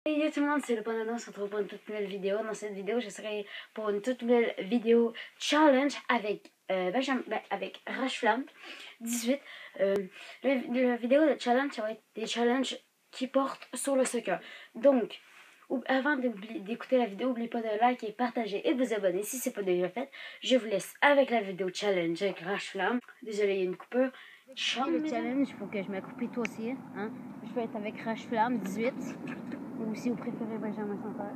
Hey yo tout le monde, c'est le Pandano, on se retrouve pour une toute nouvelle vidéo. Dans cette vidéo, je serai pour une toute nouvelle vidéo challenge avec avec Rushflamme 18. La vidéo de challenge, ça va être des challenges qui portent sur le soccer. Donc, avant d'écouter la vidéo, n'oubliez pas de liker, partager et de vous abonner si ce n'est pas déjà fait. Je vous laisse avec la vidéo challenge avec Rushflamme. Désolé, il y a une coupure. Le challenge, il faut que je m'accroupisse toi aussi. Hein? Je vais être avec Rushflamme 18. Ou si vous préférez Benjamin Chanteur.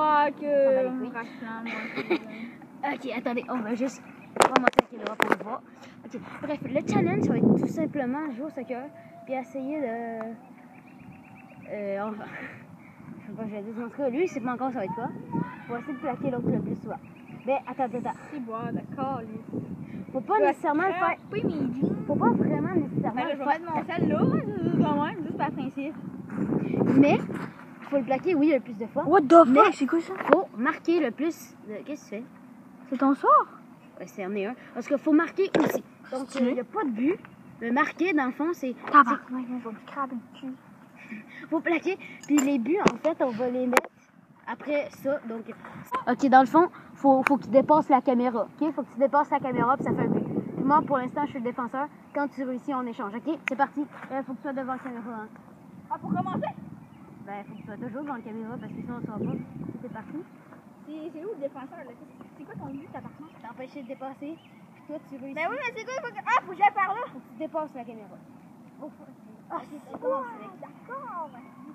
Ok, attendez, on va juste remonter la caméra pour le voir. Ok, bref, le challenge, ça va être tout simplement jouer au soccer, puis essayer de... enfin, je sais pas, je vais dire, en tout cas, lui, je sais pas encore ça va être quoi. Faut essayer de plaquer l'autre le plus souvent. Mais attends. C'est bon, d'accord, lui. Faut pas nécessairement le faire. Faut pas vraiment nécessairement le faire. Je vais mettre mon sel là, quand même, juste par principe. Mais, faut le plaquer, oui, le plus de fois. What the fuck? C'est quoi ça? Faut marquer le plus de... Qu'est-ce que tu fais? C'est ton sort? Ouais, c'est un un. Parce qu'il faut marquer aussi. Donc, il n'y a pas de but. Le marquer, dans le fond, c'est... Tabarnak, je vais me craber le cul. Faut plaquer. Puis les buts, en fait, on va les mettre après ça. Donc, ok, dans le fond, faut que tu dépasses la caméra. Ok? Faut que tu dépasses la caméra, puis ça fait un but. Puis moi, pour l'instant, je suis le défenseur. Quand tu réussis, on échange. Ok? C'est parti. Faut que tu sois devant la caméra. Hein. Ah, pour commencer? Ben, faut que tu sois toujours devant la caméra, parce que sinon, on ne saura pas. C'est parti. C'est où le défenseur, là? C'est quoi ton but, tabarnak? T'empêcher de dépasser. Puis toi, tu réussis. Ben oui, mais c'est quoi? Faut que j'aille par là. Faut que tu dépasses la caméra. Ah, c'est quoi? D'accord.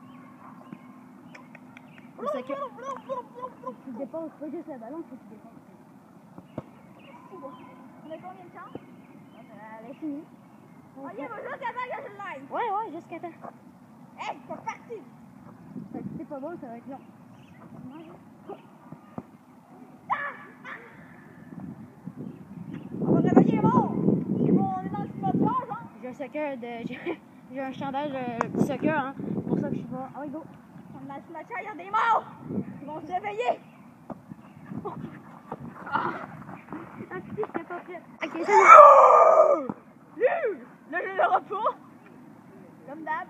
Faut que tu dépasses pas juste le ballon, faut que tu dépasses. On a combien de temps? Elle est finie. Ok, va jusqu'à temps que je l'aille. Ouais, jusqu'à temps. Hey, c'est parti. Si c'est pas bon, ça va être long. On va réveiller mon. On est dans le cimetière, genre. J'ai un chandail de soccer, hein. C'est pour ça que je suis pas. Ah oui, go. On est dans le cimetière, il y a des morts. Ils vont se réveiller. Ah, si, j'étais pas prête. Ok, Là, je le repos. Comme d'hab.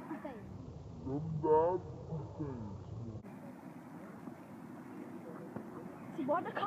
C'est bon, d'accord.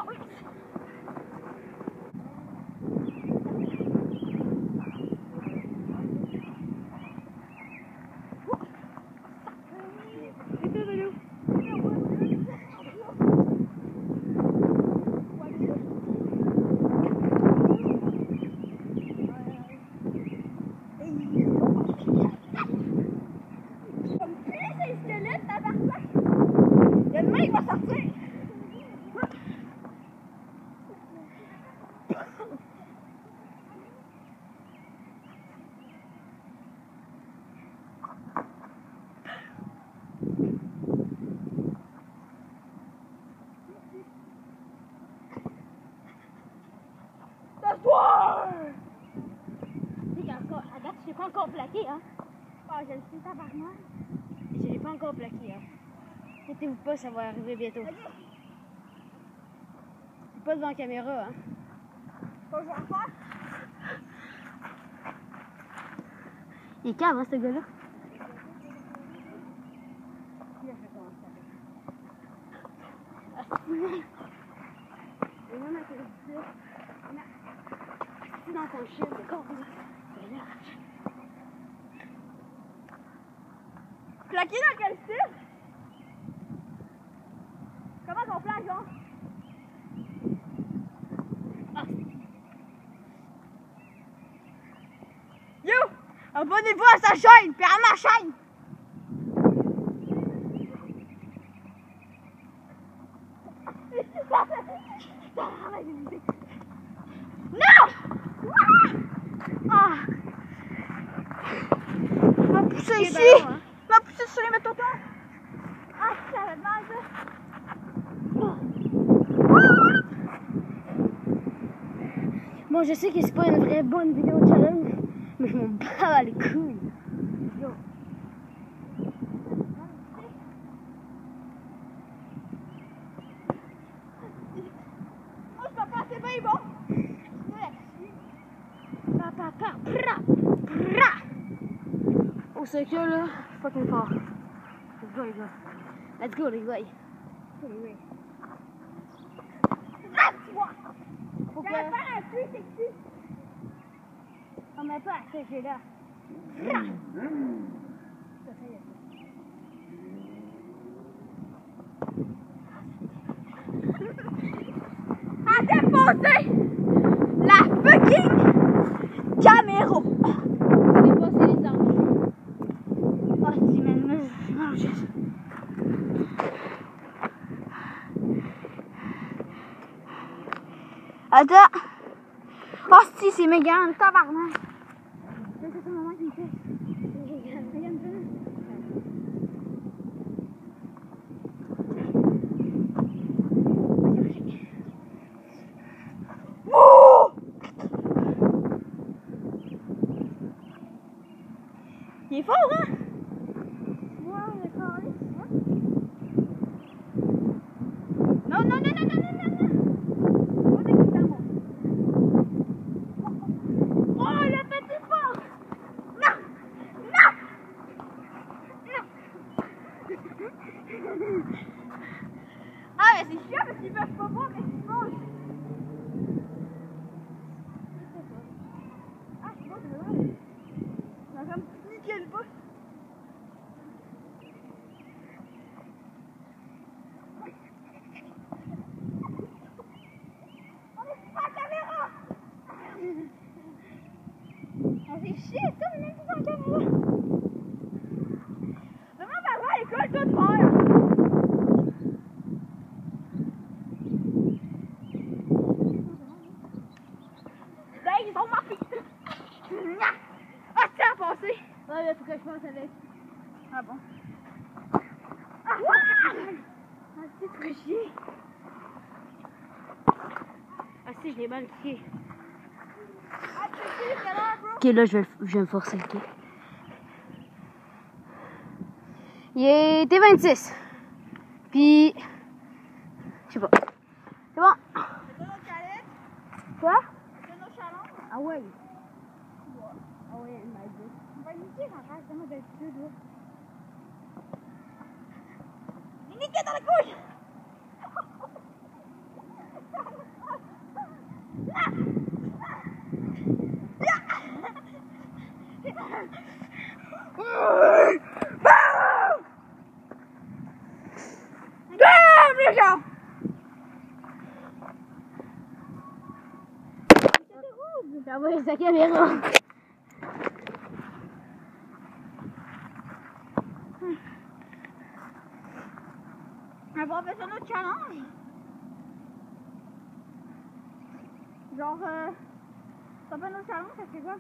Il va sortir! T'asseoir! Regarde, je l'ai pas encore plaqué, hein. Ah, je le sais, tabarnak. Je l'ai pas encore plaqué, hein. Inquiétez-vous pas, ça va arriver bientôt. C'est pas devant la caméra, hein. Faut que je vais en faire? Il est calme, hein, ce gars-là. Dans ton chien, de corps, Plaqué dans quel style? Comment qu'on plaque, genre? Yo! Abonnez-vous à sa chaîne, puis à ma chaîne! Non! Ah! M'a poussé ici! Ballon, hein? M'a poussé sur les métaux. Ah, ça va mal, ça! Bon, je sais que c'est pas une vraie bonne vidéo challenge, mais je m'en bats les couilles. Yo. Moi, je peux pas, c'est bien bon! Au soccer, là, fucking fort. C'est ça, les gars. Let's go, les gars. Pourquoi? J'allais faire un truc, c'est que On met pas à ce jeu-là. à déposer la fucking caméra. Ça dépasser les arbres. Oh, si, même. Attends. Oh, si, c'est Mégane, tabarnak. C'est ce moment qui me fait. Oh! Il est fort, hein? Ouais, on est carré. Non, non, non, non, non, non, non, non. Pas d'écouter à moi. Oh, le petit fort! Non! Non! Non! Ah, mais c'est chiant parce qu'ils peuvent pas voir qu'est-ce qu'ils mangent. Ah, je sais pas, c'est vrai. On a comme niqué le bout. On fait chier, ça, on est même plus en caméra. Vraiment, par là, l'école, tout faire. Ben, ils sont morts. Ah, tiens, à passer. Ouais, il faut que je passe avec. Ah bon? Ah, ah c'est trop chier. Ah, si, je l'ai mal kické. Ah, tu sais, c'est l'heure, bro. Ok, là, je vais me forcer, ok. Il est T26. Puis, je sais pas. C'est bon. C'est notre challenge. Quoi? C'est notre challenge. Ah ouais. Ah ouais, il m'a dit. On va niquer, j'en reste tellement d'habitude, là. Il niquait dans la couille! Ça va, sa caméra. On va faire un autre challenge. Genre, ça fait un autre challenge, ça fait quoi?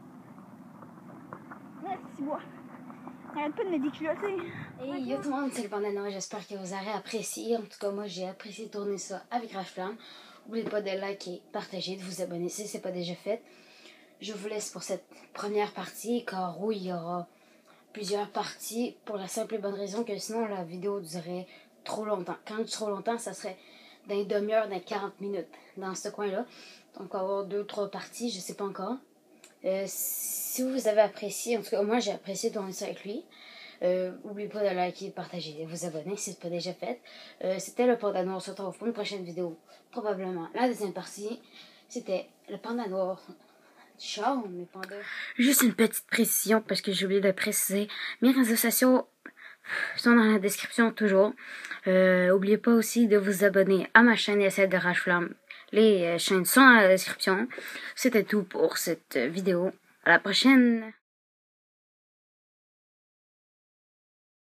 Merci, moi. Arrête pas de me déculosser. Hey, yo tout le monde, c'est le Panda Noir, j'espère que vous aurez apprécié. En tout cas, moi j'ai apprécié tourner ça avec Rage Flamme. N'oubliez pas de liker, partager, de vous abonner si ce n'est pas déjà fait. Je vous laisse pour cette première partie, car oui, il y aura plusieurs parties pour la simple et bonne raison que sinon la vidéo durerait trop longtemps. Quand je dis trop longtemps, ça serait dans une demi-heure, dans 40 minutes, dans ce coin-là. Donc, on va avoir 2-3 parties, je sais pas encore. Si vous avez apprécié, en tout cas, moi j'ai apprécié tourner ça avec lui. N'oubliez pas de liker, de partager, de vous abonner si ce n'est pas déjà fait. C'était le Panda Noir. On se retrouve pour une prochaine vidéo. Probablement la deuxième partie. C'était le Panda Noir. Ciao, mes pandas. Juste une petite précision parce que j'ai oublié de préciser. Mes réseaux sociaux sont dans la description toujours. N'oubliez pas aussi de vous abonner à ma chaîne et à celle de Rage Flamme. Les chaînes sont dans la description. C'était tout pour cette vidéo. À la prochaine.